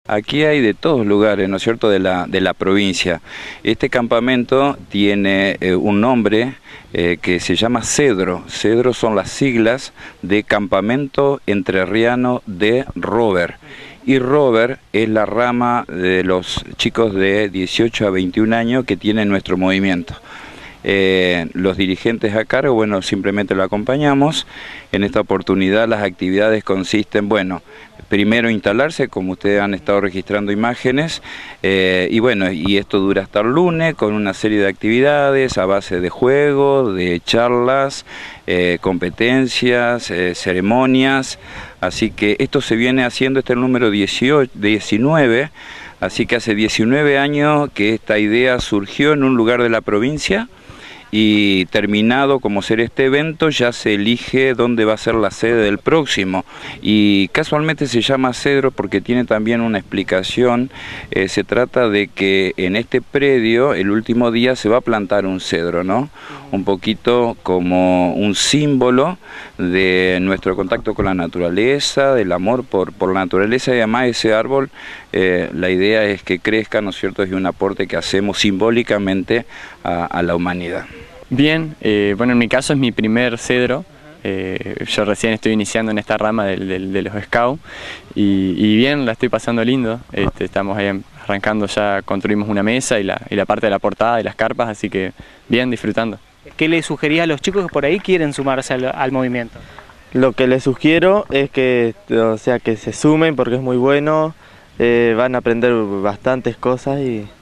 Aquí hay de todos lugares, ¿no es cierto?, de la provincia. Este campamento tiene un nombre que se llama Cedro. Cedro son las siglas de Campamento Entrerriano de Rover. Y Rover es la rama de los chicos de 18 a 21 años que tienen nuestro movimiento. Los dirigentes a cargo, bueno, simplemente lo acompañamos. En esta oportunidad las actividades consisten, bueno, primero instalarse, como ustedes han estado registrando imágenes, y bueno, y esto dura hasta el lunes con una serie de actividades a base de juegos, de charlas, competencias, ceremonias, así que esto se viene haciendo, este es el número 19, así que hace 19 años que esta idea surgió en un lugar de la provincia. Y terminado como ser este evento, ya se elige dónde va a ser la sede del próximo. Y casualmente se llama Cedro porque tiene también una explicación. Se trata de que en este predio, el último día, se va a plantar un cedro, ¿no? Un poquito como un símbolo de nuestro contacto con la naturaleza, del amor por la naturaleza, y además ese árbol, la idea es que crezca, ¿no es cierto?, es un aporte que hacemos simbólicamente a la humanidad. Bien, bueno, en mi caso es mi primer cedro. Yo recién estoy iniciando en esta rama de los scouts y bien, la estoy pasando lindo. Estamos ahí arrancando, ya construimos una mesa y la parte de la portada y las carpas, así que bien, disfrutando. ¿Qué le sugería a los chicos que por ahí quieren sumarse al movimiento? Lo que les sugiero es que, o sea, que se sumen porque es muy bueno, van a aprender bastantes cosas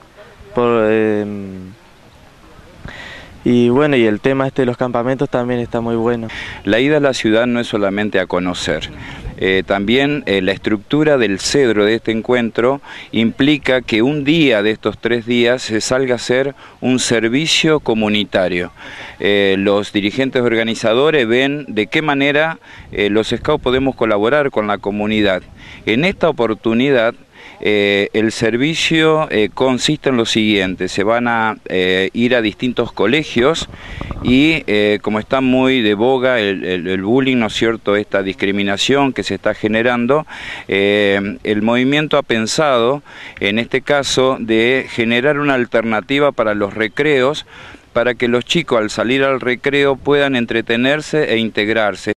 y bueno, y el tema de los campamentos también está muy bueno. La ida a la ciudad no es solamente a conocer. También la estructura del cedro de este encuentro implica que un día de estos 3 días se salga a hacer un servicio comunitario. Los dirigentes organizadores ven de qué manera los scouts podemos colaborar con la comunidad. En esta oportunidad, el servicio consiste en lo siguiente: se van a ir a distintos colegios y como está muy de boga el bullying, ¿no es cierto?, esta discriminación que se está generando, el movimiento ha pensado, en este caso, de generar una alternativa para los recreos, para que los chicos al salir al recreo puedan entretenerse e integrarse.